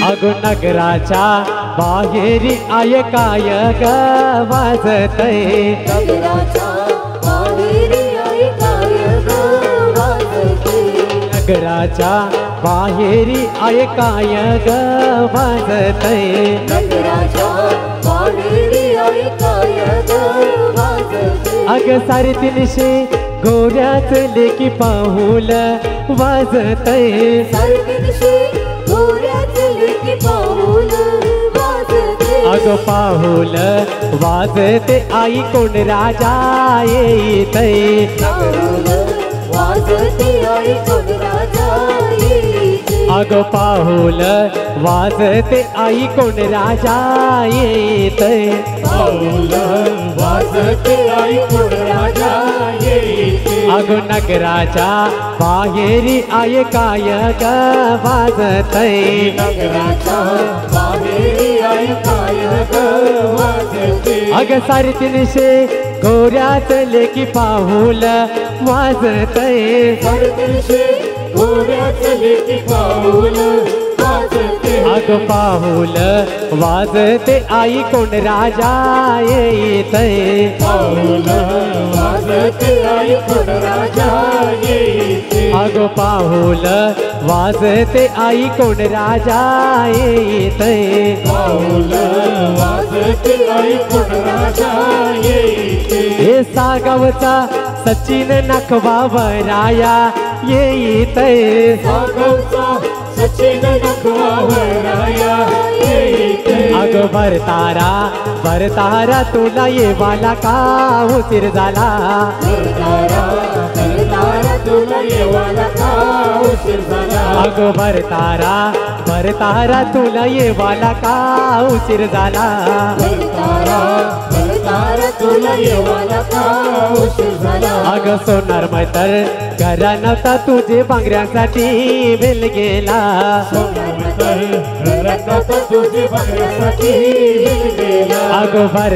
अगो नगराच्या बाहेरी आय काय ग वाजतय नगराच्या बाहेरी आय काय ग वाजते नगराच्या बाहेरी आय काय ग वाजतय नगराच्या बाहेरी आय काय ग वाजते अग साडेतीनशे घोड्याच लेकी पाहुल वाजतय साडेतीनशे घोड्याच लेकी पाऊल वाजते अग पाहुल वाजते आई कोण राजा येतय पाऊल वाजते आई कोण राजा येते अग पाहुल वाजते आई कोण राजा येतय पाऊल वाजते आई कोण राजा येते अग नगराच्या बाहेरी आय काय ग वाजतय नगराच्या बाहेरी आई काय ग वाजते अग साडेतीनशे घोड्याच लेकी पाहुल वाजतय साडेतीनशे घोड्याच लेकी पाऊल वाजते अग पाहुल वाजते आई कोण राजा येतय पाऊल वाजते आई कोण राजा येते अग पाहुल वाजते आई कोण राजा येतय पाऊल वाजते आई कोण राजा येते हे सागावचा सचिन नखवावराया येतय सागवचा सचिन नखवावराया येते अग भरतारा तुला येवाला का उशीर झाला भरतारा भरतारा तुला येवाला का उशीर झाला अग भरतारा तुला येवाला का उशीर झाला भरतारा भरतारा तुला येवाला का उशीर झाला अग सोनार मैतर घरा नव्हता तुझे बांगड्यांसाठी वेल गेला तुझे बघण्यासाठी गेला अग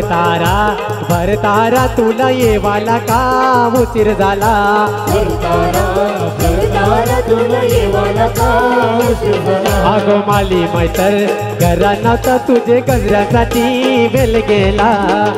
भरतारा तुला येवाला का उशीर झाला भरतारा भरतारा तुला येवाला का उशीर झाला अग माली मैतर घरा नव्हता तुझे गजऱ्यासाठी वेल गेला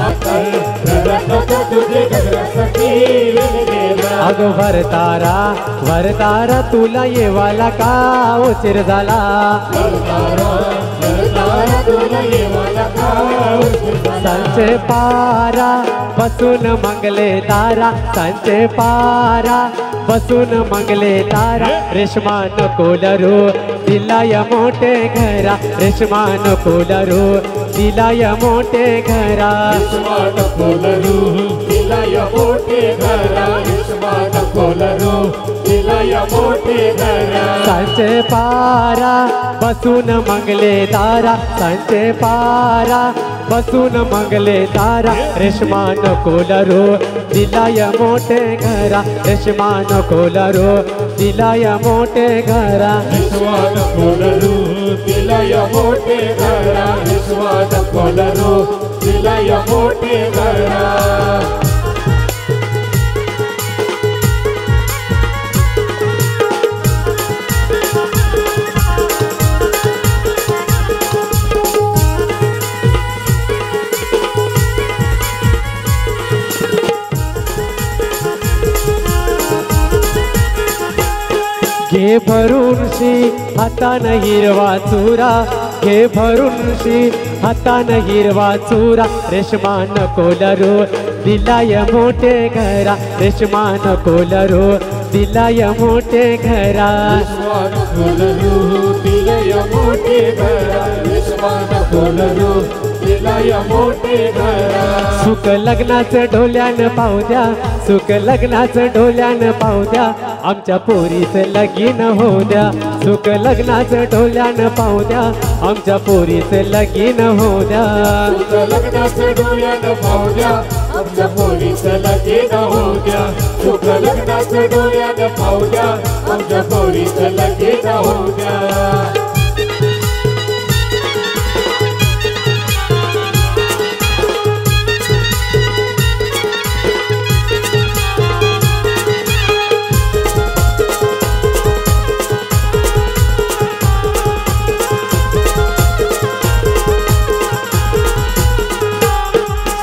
तुझे बघण्यासाठी गेला अग भरतारा तुला येवाला का उशीर झाला भरतारा भरतारा तुला येवाला का उशीर झाला संचे पारा बसून मंगले तारा संचे पारा बसून मंगले तारा रेशमान कोलरू दिलाय मोठे घरा रेशमान कोलरू दिलाय मोठे घरा विश्वान कोलरू दिलाय मोठे घरा विश्वान कोलरू दिलाय मोठे घरा संचे पारा बसून मंगले तारा संचे पारा बसून मंगले तारा रेशमान कोलरू दिलाय मोठे घरा रेशमान कोलरू दिलाय मोठे घरा विश्वान कोलरू दिलाय मोठे घरा विश्वान कोलरू दिलाय मोठे घरा घे भरून शी हातान हिरवा चुरा घे भरून शी हातान हिरवा चुरा रेशमान कोलरू दिलाय मोठे घरा रेशमान कोलरू दिलाय मोठे घरा विश्वान कोलरू दिलाय मोठे घरा विश्वान कोलरू दिलाय मोठे घरा सुख लग्नाचं ढोल्यान पाहू द्या सुख लग्नाचं ढोल्यान पाहू द्या आमच्या पोरीचं लगीन होऊ द्या सुख लग्नाचं ढोल्यान पाहू द्या आमच्या पोरीचं लगीन होऊ द्या सुख लग्नाचं डोळ्यानं पाहू द्या आमच्या पोरीचं लगीन होऊ द्या सुख लग्नाचं डोळ्यानं पाहू द्या आमच्या पोरीचं लगीन होऊ द्या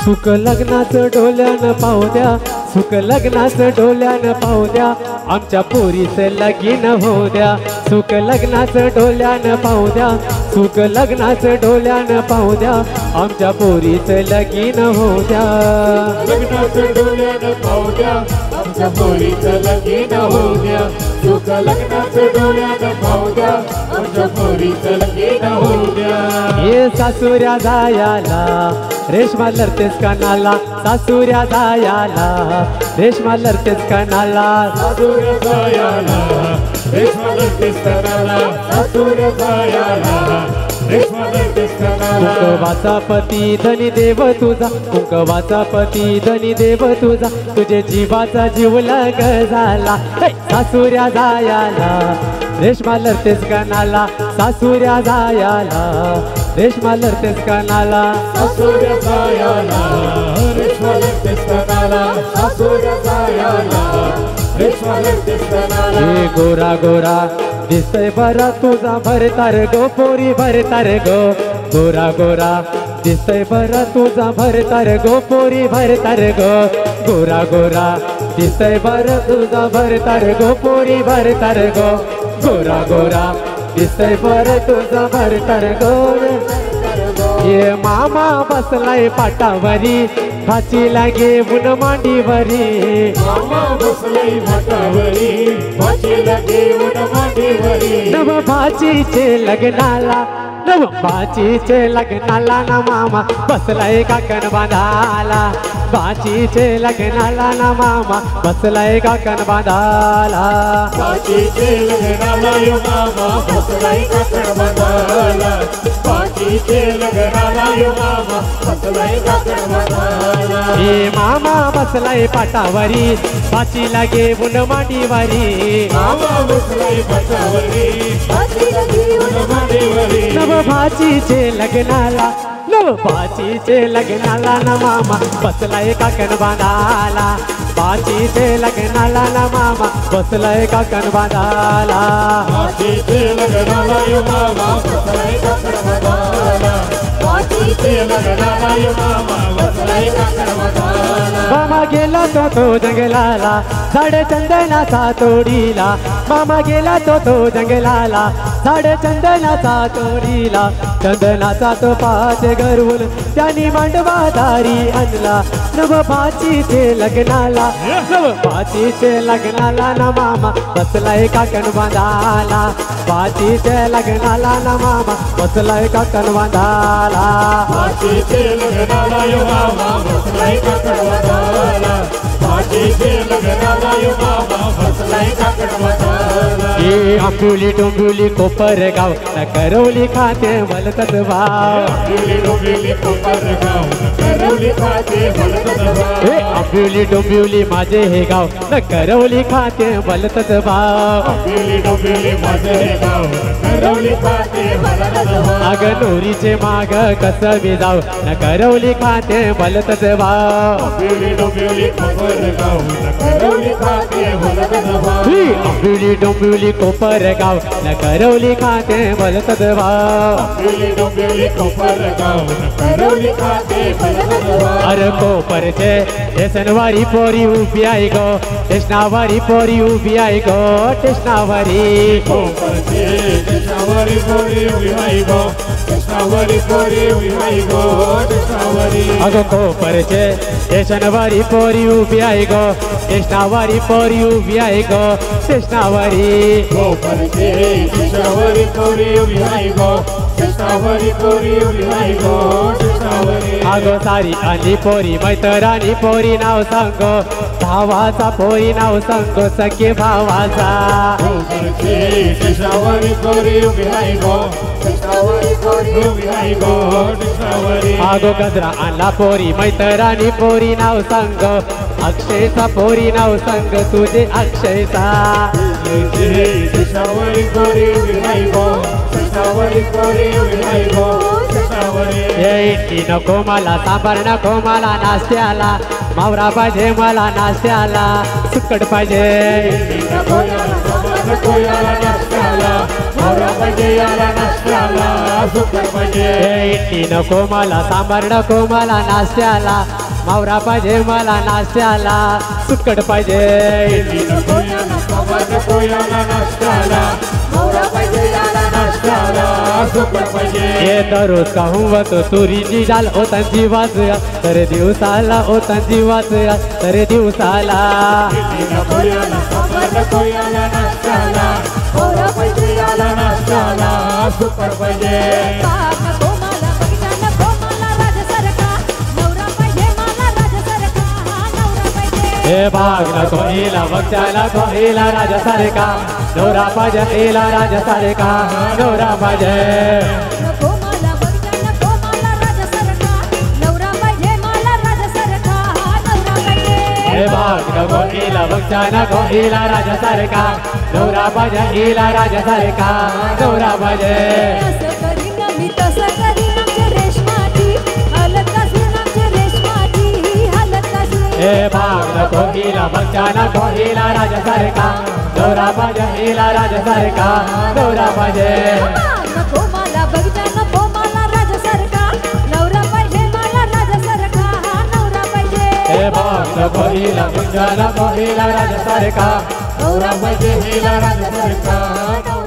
सुख लग्नाचं डोल्यानं पाहू द्या, सुख लग्नाचं डोल्यानं पाहू द्या, आमच्या पोरीचं लगीन होऊ द्या. सुख लग्नाचं डोल्यानं पाहू द्या, सुख लग्नाचं डोल्यानं पाहू द्या, आमच्या पोरीचं लगीन होऊ द्या. लग्नाचं डोल्यानं पाहू द्या, आमच्या पोरीचं लगीन होऊ द्या. सुख लग्नाचं डोल्यानं पाहू द्या, आमच्या पोरीचं लगीन होऊ द्या. ये सासुऱ्या जायाला रेशमा लढतेस कानाला, सासुऱ्या जायाला रेशमा लढतेस कानाला. सासुऱ्या जायाला रेशमा लढतेस कानाला, सासुऱ्या जायाला रेशमा लढतेस कानाला. कुंकवाचा पती धनी देव तुझा, कुंकवाचा पती धनी देव तुझा, तुझे जीवाचा जीव लग झाला. सासुऱ्या जायाला रेशमा लढतेस कानाला, सासुऱ्या जायाला रेशमा लढतेस कानाला. सासुऱ्या जायाला रेशमा लढतेस कानाला, सासुऱ्या जायाला रेशमा लढतेस कानाला. हे गोरा गोरा दिसतय बरा तुझा भरतार गो पोरी भरतार गो. गोरा गोरा दिसतय बरा तुझा भरतार गो पोरी भरतार गो. गोरा गोरा दिसतय बरा तुझा भरतार गो पोरी भरतार गो. गोरा गोरा दिसतय बरं तुझा भरतार गो. ये मामा बसलाय पाटावरी, भाचीला घेऊन मांडीवरी. मामा बसलाय पाटावरी, भाचीला घेऊन मांडीवरी. नव भाचीचे लग्नाला, नव भाचीचे लग्नाला ना मामा बसलाय काकण बांधाला. भाचीचे लग्नाला ना मामा बसलाय काकण बांधाला. भाचीचे लग्नाला यो मामा बसलाय काकण बांधाला. भाचीचे लग्नाला यो मामा बसलाय काकण बांधाला. हे मामा बसलाय पाटावरी, भाचीला घेऊन मांडीवरी. मामा बसलाय पाटावरी, भाचीला घेऊन मांडीवरी. नव भाचीचे लग्नाला, नव भाचीचे लग्नाला ना मामा बसलाय काकण बांधाला. भाचीचे लग्नाला ना मामा बसलाय काकण बांधाला. भाचीचे लग्नाला यो मामा बसलाय काकण बांधाला. भाचीचे लग्नाला यो मामा बसलाय काकण बांधाला. मामा गेला तो जंगलाला, झाड चंदनाचा तोडीला. मामा गेला तो जंगलाला, झाड चंदनाचा तोडीला. चंदनाचा तो पाच घरून त्यांनी मांडवा दारी आणला. नव भाचीचे लग्नाला, नव भाचीचे लग्नाला ना मामा बसलाय काकण बांधाला. भाचीचे लग्नाला ना मामा बसलाय काकण बांधाला. भाचीचे लग्नाला यो मामा बसलाय काकण बांधाला. भाचीचे लग्नाला यो मामा बसलाय काकण बांधाला. ये आंबोली डोंबिवली कोपरगाव न करवली खाते भलतच भाव. आंबोली डोंबिवली कोपरगाव करवली खाते भलतच भाव. हे आंबोली डोंबिवली माझे हे गाव न करवली खाते भलतच भाव. आंबोली डोंबिवली माझे हे गाव करवली खाते भलतच भाव. अग नोरीचे माग कसं मी जाऊ न करवली खाते भलतच भाव. आंबोली डोंबिवली कोपरगाव करवली खाते भलतच भाव. आंबोली डोंबिवली कोपरगाव न करवली खाते भलतच भाव. आंबोली डोंबिवली कोपरगाव करवली खाते भलतच भाव. अरे कोपरचे स्टेशनवारी पोरी उभी आहे गो, स्टेशनावारी पोरी उभी आहे गो, स्टेशनावारी. कोपरचे स्टेशनावरी पोरी उभी आहे गो, स्टेशनावरी पोरी उभी आहे गो, स्टेशनावरी. अगं कोपरचे स्टेशनवारी पोरी उभी आहे गो, स्टेशनावारी पोरी उभी आहे गो, स्टेशनावारी. कोपरचे स्टेशनावरी पोरी उभी आहे गो, स्टेशनावरी पोरी उभी आहे गो, स्टेशनावरी. अगं सारी आली पोरी मैतरानी पोरी नाव सांग, भावाचा पोरी नाव सांग, सखे भावाचा. कोपरचे स्टेशनावरी पोरी उभी आहे गो, स्टेशनावरी पोरी उभी आहे गो, स्टेशनावरी. अगो गजरा आणला पोरी मैतरानी पोरी नाव सांग, अक्षयचा पोरी नाव सांग, तुझे अक्षयचा. स्टेशनावरी पोरी उभी आहे गो, स्टेशनावरी पोरी उभी आहे गो, स्टेशनावरी. इटली नको मला, सांबार नको मला नाश्त्याला, मावरा पाहिजे मला नाश्त्याला, सुक्कट पाहिजे. नको याला नाश्त्याला, मावरा पाहिजे याला नाश्त्याला, सुकर पाहिजे. इडली नको मला, सांबार नको मला नाश्त्याला, मावरा पाहिजे मला नाश्त्याला, सुक्कट पाहिजे. इडली नको याला, सांबार नको याला नाश्त्याला, मावरा पाहिजे याला नाश्त्याला, सुकर पाहिजे. हे दररोज खाऊन तुरीची डाल ओतांची वाजया, तर दिवसाला ओतांची वाजया, तर दिवसाला. इडली नको याला, सांबार नको याला नाश्त्याला, मावरा पाहिजे याला नाश्त्याला, सुकर पाहिजे. हे भाग नको हिला बघत्याला कोहिला राजा सारखा, नवरा पाहिजे हिला राजा सारखा, नवरा पाहिजे. हे भाग नको हिला बघत्याला कोहिला राजा सारखा, नवरा पाहिजे हिला राजा सारखा, नवरा पाहिजे. हे भाग नको हिला बघत्याला कोहिला राजा सारखा, नवरा पाहिजे हिला राजा सारखा, नवरा पाहिजे. हे भाग नको हिला बघत्याला कोहिला राजा सारखा, नवरा पाहिजे हिला राजा सारखा.